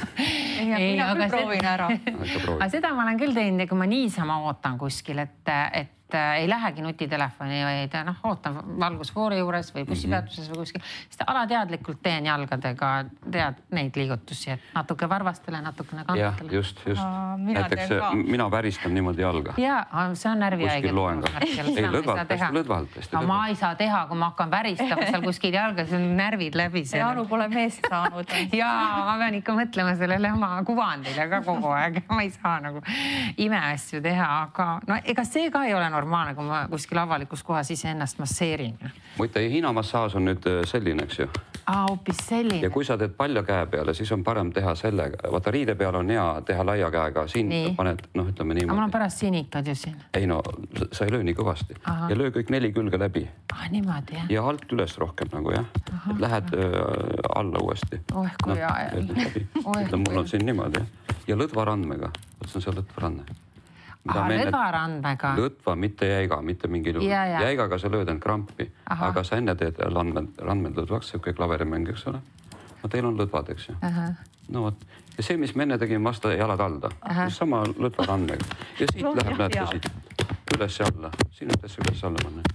Mina küll proovin ära. Aga seda ma olen küll teinud, kui ma niisama ootan kuskil, et, et ei lähegi nutitelefoni, vaid noh, ootan valgusfoori juures või bussipeatuses või kuskil. Sest alateadlikult teen jalgadega tead neid liigutusi, et natuke varvastele, natukene kantele. Jah, just, just. Näiteks mina väristan niimoodi jalga. Jaa, see on närvihaige. Kuskil loen ka. Ei, lõdvalt, hästi lõdvalt. No ma ei saa teha, kui ma hakkan väristama seal kuskil jalga, see on närvid läbi. Ja Anu pole meest saanud. Jaa, ma pean ikka mõtlema sellele oma kuvandile ka kogu aeg. Ma ei saa nagu imeasju teha, aga no ega see ka ei ole normaalne, kui ma kuskil avalikus kohas ise ennast masseerin. Muide, hiinamassaaž on nüüd selline, eks ju? Aa, hoopis selline. Ja kui sa teed palja käe peale, siis on parem teha sellega. Vaata, riide peale on hea teha laia käega. Siin nii. Paned, noh, ütleme niimoodi. Aga mul on pärast sinikad ju siin. Ei no, sa ei löö nii kõvasti. Aha. Ja löö kõik neli külge läbi. Ah, niimoodi, jah. Ja alt üles rohkem nagu, jah. Aha, et lähed äh, alla uuesti. Oeh, kui no, ja. Mul on siin niimoodi. Ja lõdvarandmega. See on see lõdvarandme. Aha, lõdvarandmega. Lõdva, mitte jäiga, mitte mingi lõdva. Ja, ja. Jäigaga sa lööd end krampi. Aha. Aga sa enne teed randmed, randmed lõdvaks, see kõik laverimäng, eks ole. No teil on lõdvad, eks ju. Aha. No võt. Ja see, mis me enne tegime, vasta jalad alda. Sama lõdvarandmega. Ja siit no, läheb, näete siit. Üles ja alla. Siin on tõesti üles alla panna.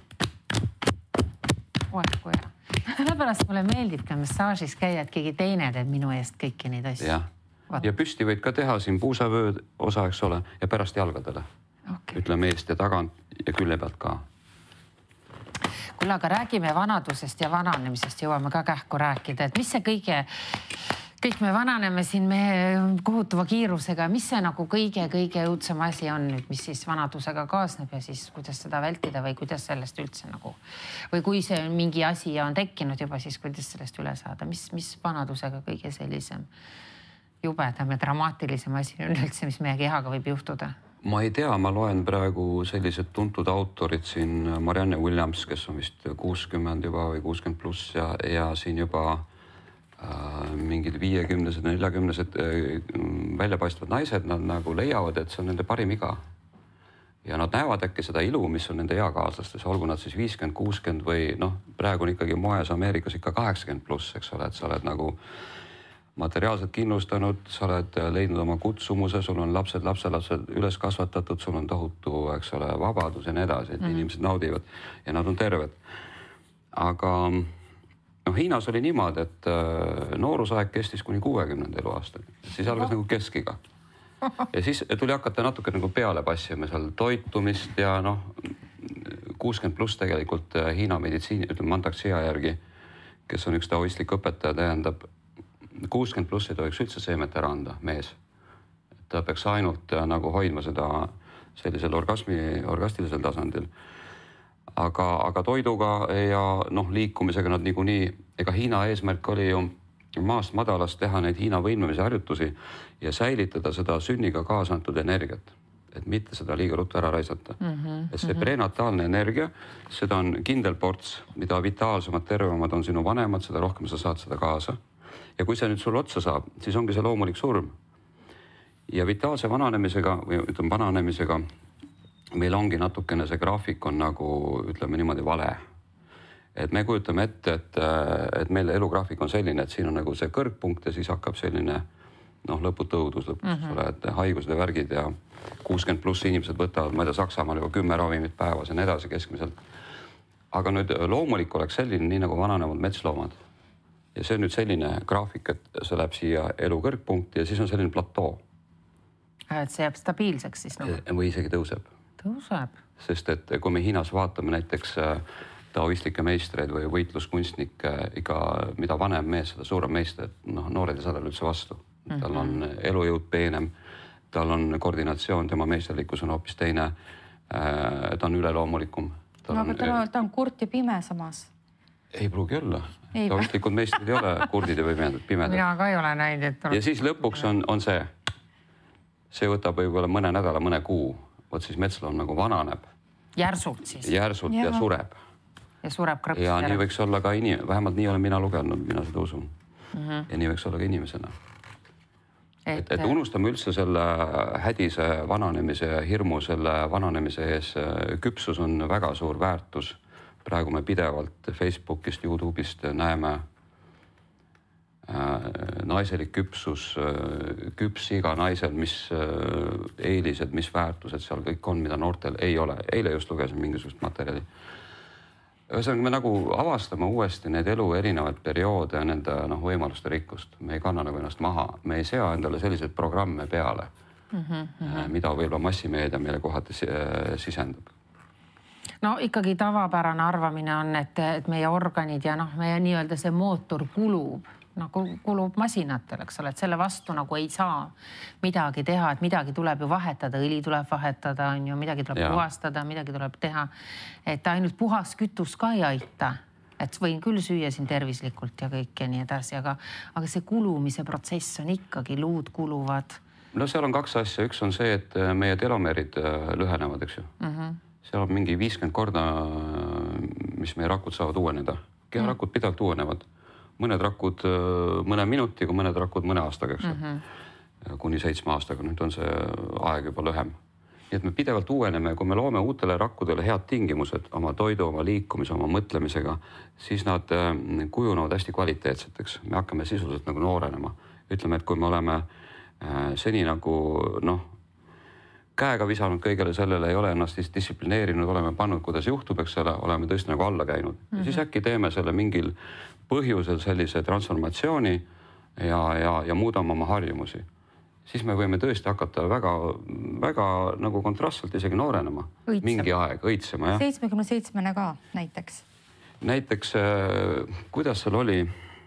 Oeh, kui hea. Sellepärast mulle meeldib ka massaažis käia, et keegi teine teeb minu eest kõiki neid asju. Ja. Ja püsti võid ka teha siin puusavöö osa, eks ole, ja pärast jalgadele. Okay. Ütleme eest ja tagant ja külle pealt ka. Kuule, aga räägime vanadusest ja vananemisest, jõuame ka kähku rääkida, et mis see kõige, kõik me vananeme siin me kohutava kiirusega, mis see nagu kõige-kõige õudsem asi on nüüd, mis siis vanadusega kaasneb ja siis kuidas seda vältida või kuidas sellest üldse nagu, või kui see mingi asi on tekkinud juba, siis kuidas sellest üle saada, mis, mis vanadusega kõige sellisem jubedam ja dramaatilisem asi on üldse, mis meie kehaga võib juhtuda? Ma ei tea, ma loen praegu sellised tuntud autorid siin, Marianne Williams, kes on vist kuuskümmend juba või kuuskümmend pluss ja, ja siin juba äh, mingid viiekümnesed, neljakümnesed äh, väljapaistvad naised, nad nagu leiavad, et see on nende parim iga. Ja nad näevad äkki seda ilu, mis on nende eakaaslastes, olgu nad siis viiskümmend, kuuskümmend või noh, praegu on ikkagi moes Ameerikas ikka kaheksakümmend pluss, eks ole, et sa oled nagu materiaalselt kindlustanud, sa oled leidnud oma kutsumuse, sul on lapsed, lapselapsed üles kasvatatud, sul on tohutu, eks ole, vabadus ja nii edasi, et mm-hmm. inimesed naudivad ja nad on terved. Aga noh, Hiinas oli niimoodi, et noorusaeg kestis kuni kuuekümnenda eluaastani, siis algas nagu keskiga. Ja siis tuli hakata natuke nagu peale passima seal toitumist ja noh, kuuskümmend pluss tegelikult Hiina meditsiini, ütleme Mantaxia järgi, kes on üks taoistlik õpetaja, tähendab kuuskümmend pluss ei tohiks üldse seemet ära anda, mees. Ta peaks ainult nagu hoidma seda sellisel orgasmi, orgastilisel tasandil. Aga, aga toiduga ja noh, liikumisega nad niikuinii, ega Hiina eesmärk oli ju maast madalast teha neid Hiina võimlemise harjutusi ja säilitada seda sünniga kaasa antud energiat, et mitte seda liiga ruttu ära raisata. Mm -hmm, et see mm -hmm. prenataalne energia, seda on kindel ports, mida vitaalsemad, tervemad on sinu vanemad, seda rohkem sa saad seda kaasa. Ja kui see nüüd sul otsa saab, siis ongi see loomulik surm. Ja vitaalse vananemisega või ütleme vananemisega meil ongi natukene see graafik on nagu ütleme niimoodi vale. Et me kujutame ette, et, et meil elugraafik on selline, et siin on nagu see kõrgpunkt ja siis hakkab selline noh, lõputu õudus lõpuks, mm -hmm. et haigused ja värgid ja kuuskümmend pluss inimesed võtavad, ma ei tea, Saksamaal juba kümme ravimit päevas ja nii edasi keskmiselt. Aga nüüd loomulik oleks selline, nii nagu vananevad metsloomad. Ja see on nüüd selline graafik, et see läheb siia elu kõrgpunkti ja siis on selline platoo. Et see jääb stabiilseks siis nagu? Või isegi tõuseb. Tõuseb. Sest et kui me Hiinas vaatame näiteks taoistlikke meistreid või võitluskunstnikke, iga mida vanem mees, seda suurem meister, et noh, noored ei saa talle üldse vastu. Mm -hmm. Tal on elujõud peenem, tal on koordinatsioon, tema meisterlikkus on hoopis teine, ta on üleloomulikum. No, aga ta, ta on kurt ja pime samas. Ei pruugi olla. Taoistlikud meistrid ei ole kurdid ja pimedad. Mina ka ei ole näinud, et... Ja siis lõpuks on, on see, see võtab võib-olla mõne nädala, mõne kuu, vot siis metsloom nagu vananeb. Järsult siis? Järsult ja, ja sureb. Ja sureb krõpsist ja nii võiks olla ka inim-, vähemalt nii olen mina lugenud, mina seda usun. Mm -hmm. Ja nii võiks olla ka inimesena. Et, et, et unustame üldse selle hädise vananemise ja hirmu selle vananemise ees. Küpsus on väga suur väärtus. Praegu me pidevalt Facebookist, YouTube'ist näeme äh, naiselik küpsus, äh, küps iga naisel, mis äh, eelised, mis väärtused seal kõik on, mida noortel ei ole. Eile just lugesin mingisugust materjali. Ühesõnaga me nagu avastame uuesti need elu erinevaid perioode ja nende noh, võimaluste rikkust. Me ei kanna nagu ennast maha. Me ei sea endale selliseid programme peale, mm -hmm. mida võib-olla massimeedia meile kohati sisendab. No ikkagi tavapärane arvamine on, et, et meie organid ja noh, meie nii-öelda see mootor kulub, nagu kulub masinatel, eks ole, et selle vastu nagu ei saa midagi teha, et midagi tuleb ju vahetada, õli tuleb vahetada, on ju, midagi tuleb ja. puhastada, midagi tuleb teha. Et ainult puhas kütus ka ei aita, et võin küll süüa siin tervislikult ja kõik ja nii edasi, aga, aga see kulumise protsess on ikkagi, luud kuluvad. No seal on kaks asja, üks on see, et meie telomeerid lühenevad, eks ju. Mm -hmm. Seal on mingi viiskümmend korda, mis meie rakud saavad uueneda. Keharakud mm. pidevalt uuenevad. Mõned rakud mõne minutiga, mõned rakud mõne aastaga, eks mm -hmm. kuni seitsme aastaga. Nüüd on see aeg juba lühem. Nii et me pidevalt uueneme, kui me loome uutele rakkudele head tingimused oma toidu, oma liikumise, oma mõtlemisega, siis nad kujunevad hästi kvaliteetseteks. Me hakkame sisuliselt nagu noorenema. Ütleme, et kui me oleme seni nagu noh, käega visanud kõigele sellele, ei ole ennast distsiplineerinud, oleme pannud, kuidas juhtub, eks ole, oleme tõesti nagu alla käinud. Mm -hmm. Ja siis äkki teeme selle mingil põhjusel sellise transformatsiooni ja, ja, ja muudame oma harjumusi. Siis me võime tõesti hakata väga, väga nagu kontrastselt isegi noorenema. Õitsema. Mingi aeg õitsema, jah. seitsmekümne seitsmene ka näiteks. Näiteks, kuidas seal oli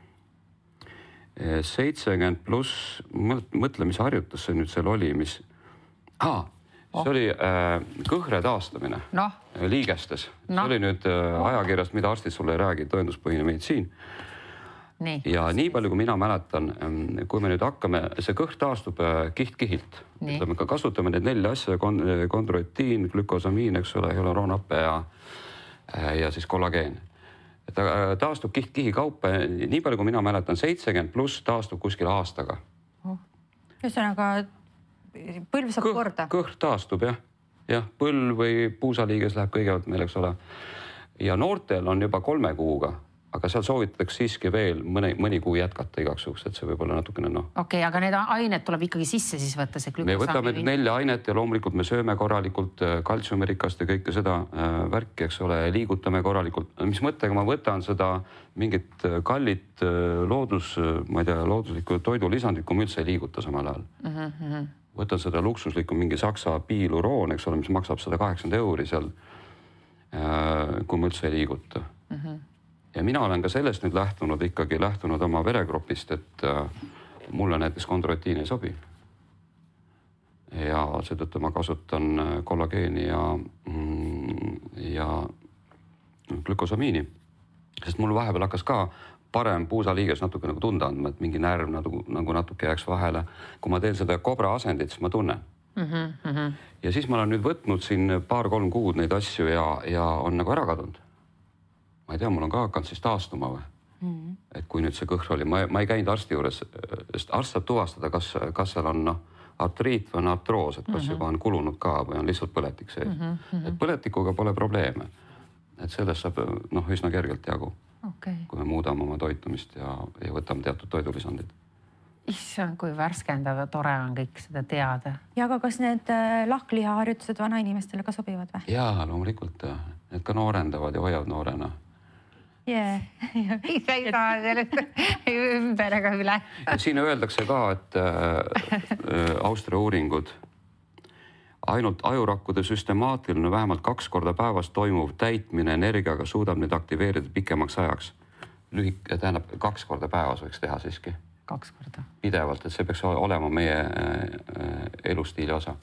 seitsekümmend pluss, mõtle, mis harjutus see nüüd seal oli, mis... Ah, see oli äh, kõhre taastamine no. liigestes. No. See oli nüüd äh, ajakirjast, mida arstid sulle ei räägi, tõenduspõhine meditsiin. Nii. Ja nii palju, kui mina mäletan, kui me nüüd hakkame, see kõht taastub äh, kiht-kihilt. Ütleme, ka kasutame need nelja asja, kondroitiin, glükosamiin, eks ole, hyaluronhappe ja, äh, ja siis kollageen. Ta äh, taastub kiht-kihi kaupa. Nii palju, kui mina mäletan, seitsekümmend pluss taastub kuskil aastaga. Oh. Ühesõnaga... Põlv saab kõht, korda. Kõht taastub, jah. Jah, põlv või puusaliiges läheb kõigepealt meil, eks ole. Ja noortel on juba kolme kuuga aga seal soovitatakse siiski veel mõni, mõni kuu jätkata igaks juhuks, et see võib olla natukene noh. Okei, aga need ained tuleb ikkagi sisse siis võtta, see glükosaami. Me võtame nelja ainet ja loomulikult me sööme korralikult kaltsiumirikast ja kõike seda värki, eks ole, liigutame korralikult. Mis mõttega ma võtan seda mingit kallit loodus, ma ei tea, looduslikku toidulisandit, kui ma üldse ei liiguta samal ajal. Mm-hmm. Võtan seda luksuslikku mingi saksa piiluroon, eks ole, mis maksab sada kaheksakümmend euri seal, kui ma üldse ei liiguta. Mm-hmm. Ja mina olen ka sellest nüüd lähtunud, ikkagi lähtunud oma veregropist, et mulle näiteks kondroitiin ei sobi. Ja seetõttu ma kasutan kollageeni ja, ja glükosamiini, sest mul vahepeal hakkas ka parem puusaliiges natuke nagu tunda andma, et mingi närv nagu, nagu natuke jääks vahele. Kui ma teen seda kobra asendit, siis ma tunnen. Mm-hmm. Ja siis ma olen nüüd võtnud siin paar-kolm kuud neid asju ja, ja on nagu ära kadunud. Ma ei tea, mul on ka hakanud siis taastuma või. Mm. Et kui nüüd see kõhr oli, ma, ma ei käinud arsti juures, sest arst saab tuvastada, kas, kas seal on no, artriit või on artroos, et kas mm-hmm. juba on kulunud ka või on lihtsalt põletik sees. Mm-hmm. Et põletikuga pole probleeme. Et sellest saab noh, üsna kergelt jagu, okay. Kui me muudame oma toitumist ja, ja võtame teatud toidulisandid. Issand, kui värskendav ja tore on kõik seda teada. Ja aga kas need lahklihaharjutused vana inimestele ka sobivad või? Jaa, loomulikult. Need ka noorendavad ja hoiavad noorena. Yeah. Ise ei saa sellest ümber ega üle. Siin öeldakse ka, et äh, Austria uuringud, ainult ajurakkude süstemaatiline vähemalt kaks korda päevas toimuv täitmine energiaga suudab neid aktiveerida pikemaks ajaks. Lühik, tähendab, kaks korda päevas võiks teha siiski. Kaks korda. Pidevalt, et see peaks olema meie äh, elustiili osa.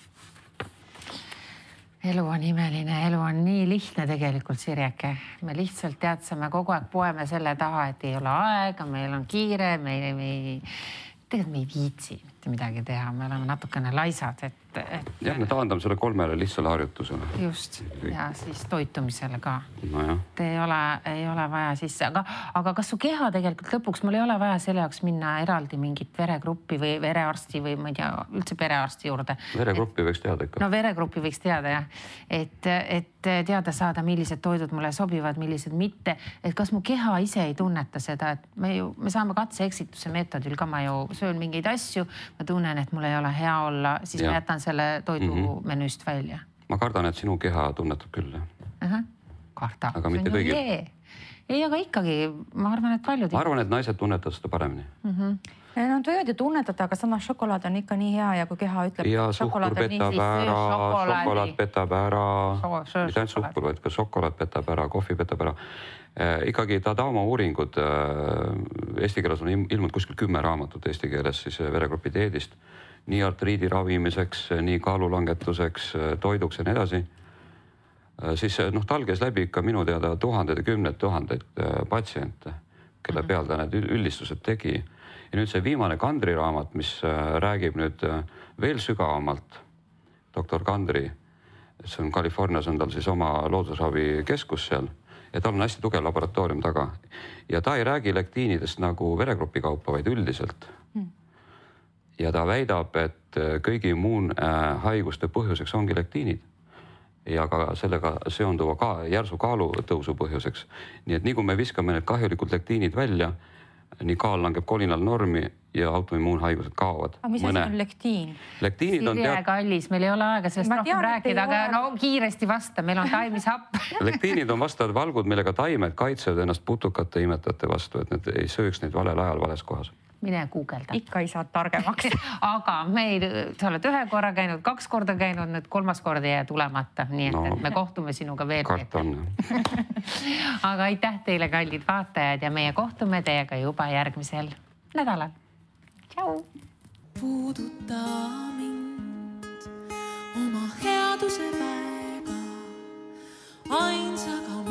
Elu on imeline, elu on nii lihtne tegelikult, Sirjeke. Me lihtsalt teadsame kogu aeg poeme selle taha, et ei ole aega, meil on kiire, me ei, me ei, tegelikult me ei viitsi mitte midagi teha, me oleme natukene laisad, et... et... jah, me taandame selle kolmele lihtsale harjutusele. Just, ja siis toitumisele ka. No jah. Te ei ole, ei ole vaja sisse, aga, aga kas su keha tegelikult lõpuks, mul ei ole vaja selle jaoks minna eraldi mingit veregruppi või verearsti või ma ei tea, üldse perearsti juurde. Veregruppi võiks teada ikka. No veregruppi võiks teada, jah. Et, et teada saada, millised toidud mulle sobivad, millised mitte. Et kas mu keha ise ei tunneta seda, et me ju, me saame katse-eksituse meetodil ka, ma ju söön mingeid asju, ma tunnen, et mul ei ole hea olla, siis ja. Ma jätan selle toidu mm-hmm. menüüst välja. Ma kardan, et sinu keha tunnetab küll. Uh-huh. Karda. Aga mitte kõigil. Ei, aga ikkagi, ma arvan, et paljud... Ma arvan, et naised tunnetavad seda paremini. Mm-hmm. Nad võivad ju tunnetada, aga sama šokolaad on ikka nii hea ja kui keha ütleb... Ja suhkur petab ära, šokolaad petab ära, mitte ainult suhkur, vaid ka šokolaad petab ära, kohvi petab ära. Eh, ikkagi Tadamo uuringud, eh, eesti keeles on ilmunud kuskil kümme raamatut eesti keeles siis veregrupi dieedist, nii artriidi ravimiseks, nii kaalulangetuseks, toiduks ja nii edasi. Eh, siis noh, tal käis läbi ikka minu teada tuhanded ja kümned tuhandeid patsiente, kelle peal ta need üldistused tegi. Ja nüüd see viimane Kandri raamat, mis räägib nüüd veel sügavamalt, doktor Kandri, see on Californias, on tal siis oma loodusravi keskus seal ja tal on hästi tugev laboratoorium taga. Ja ta ei räägi lektiinidest nagu veregrupi kaupa, vaid üldiselt. Ja ta väidab, et kõigi immuun haiguste põhjuseks ongi lektiinid ja ka sellega seonduva ka järsu kaalutõusu põhjuseks. Nii et nii kui me viskame need kahjulikud lektiinid välja, nii kaal langeb kolinal normi ja autoimmuunhaigused kaovad. Aga mis asi on lektiin? Lektiinid on tead... kallis, meil ei ole aega sellest rohkem rääkida, aga no kiiresti vasta, meil on taimisapp. Lektiinid on vastavad valgud, millega taimed kaitsevad ennast putukate imetajate vastu, et need ei sööks neid valel ajal vales kohas. Mine guugelda. Ikka ei saa targemaks. Aga meil, sa oled ühe korra käinud, kaks korda käinud, nüüd kolmas korda jää tulemata. Nii et, no, et me kohtume sinuga veel. Kartan. Aga aitäh teile, kallid vaatajad, ja meie kohtume teiega juba järgmisel nädalal. Tšau! Puuduta mind oma headuse päeva, ainsaga